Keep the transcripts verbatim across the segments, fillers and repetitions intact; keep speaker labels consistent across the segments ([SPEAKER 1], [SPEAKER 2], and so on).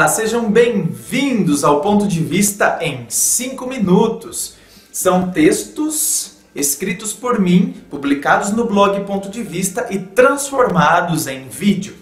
[SPEAKER 1] Olá, sejam bem-vindos ao Ponto de Vista em cinco minutos. São textos escritos por mim, publicados no blog Ponto de Vista e transformados em vídeo.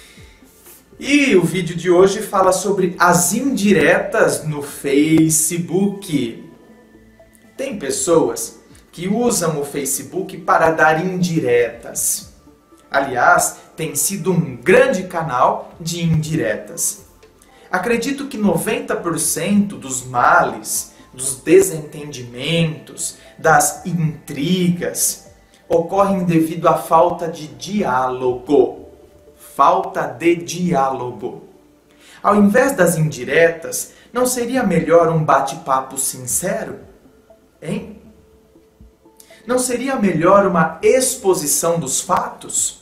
[SPEAKER 1] E o vídeo de hoje fala sobre as indiretas no Facebook. Tem pessoas que usam o Facebook para dar indiretas. Aliás, tem sido um grande canal de indiretas. Acredito que noventa por cento dos males, dos desentendimentos, das intrigas, ocorrem devido à falta de diálogo. Falta de diálogo. Ao invés das indiretas, não seria melhor um bate-papo sincero? Hein? Não seria melhor uma exposição dos fatos?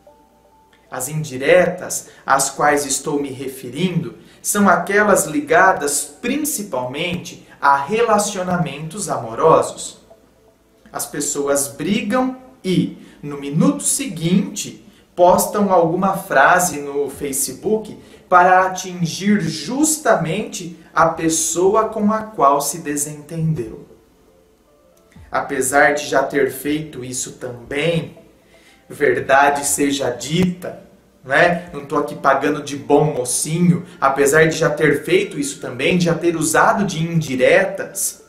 [SPEAKER 1] As indiretas às quais estou me referindo são aquelas ligadas principalmente a relacionamentos amorosos. As pessoas brigam e, no minuto seguinte, postam alguma frase no Facebook para atingir justamente a pessoa com a qual se desentendeu. Apesar de já ter feito isso também, verdade seja dita, né? Não estou aqui pagando de bom mocinho, apesar de já ter feito isso também, de já ter usado de indiretas,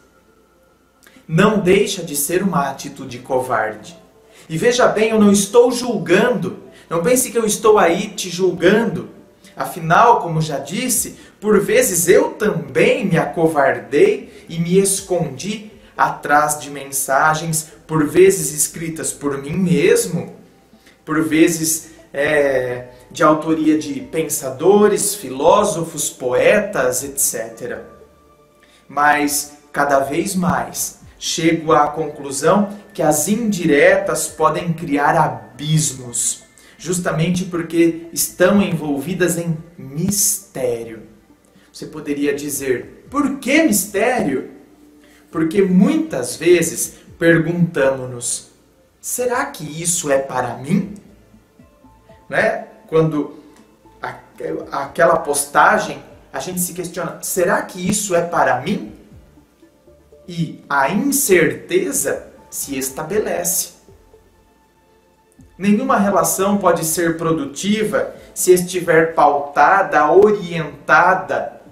[SPEAKER 1] não deixa de ser uma atitude covarde. E veja bem, eu não estou julgando, não pense que eu estou aí te julgando. Afinal, como já disse, por vezes eu também me acovardei e me escondi atrás de mensagens, por vezes escritas por mim mesmo, por vezes é, de autoria de pensadores, filósofos, poetas, etcétera. Mas, cada vez mais, chego à conclusão que as indiretas podem criar abismos, justamente porque estão envolvidas em mistério. Você poderia dizer, por que mistério? Porque muitas vezes perguntamos-nos, será que isso é para mim? Né? Quando aquela postagem, a gente se questiona, será que isso é para mim? E a incerteza se estabelece. Nenhuma relação pode ser produtiva se estiver pautada, orientada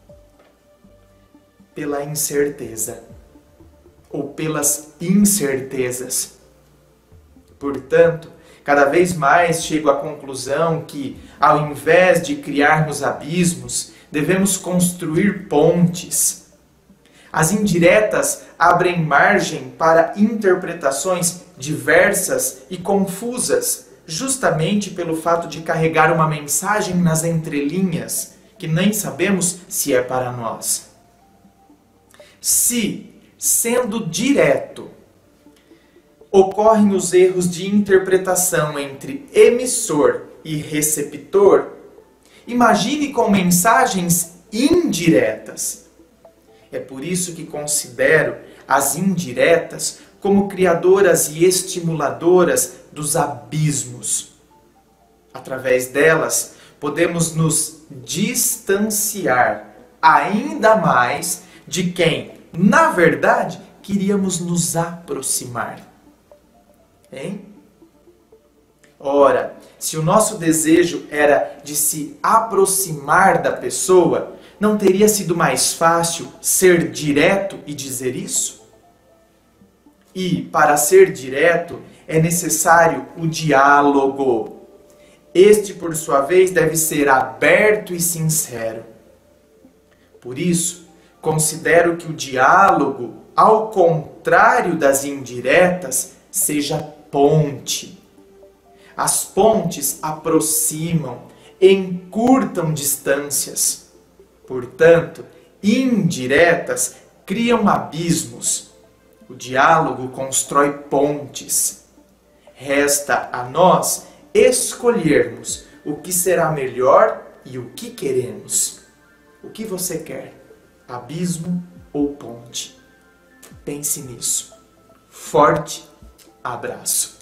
[SPEAKER 1] pela incerteza ou pelas incertezas. Portanto, cada vez mais chego à conclusão que, ao invés de criarmos abismos, devemos construir pontes. As indiretas abrem margem para interpretações diversas e confusas, justamente pelo fato de carregar uma mensagem nas entrelinhas, que nem sabemos se é para nós. Se, sendo direto, ocorrem os erros de interpretação entre emissor e receptor, imagine com mensagens indiretas. É por isso que considero as indiretas como criadoras e estimuladoras dos abismos. Através delas, podemos nos distanciar ainda mais de quem, na verdade, queríamos nos aproximar. Hein? Ora, se o nosso desejo era de se aproximar da pessoa, não teria sido mais fácil ser direto e dizer isso? E, para ser direto, é necessário o diálogo. Este, por sua vez, deve ser aberto e sincero. Por isso, considero que o diálogo, ao contrário das indiretas, seja ponte. As pontes aproximam, encurtam distâncias. Portanto, indiretas criam abismos. O diálogo constrói pontes. Resta a nós escolhermos o que será melhor e o que queremos. O que você quer? Abismo ou ponte? Pense nisso. Forte abraço.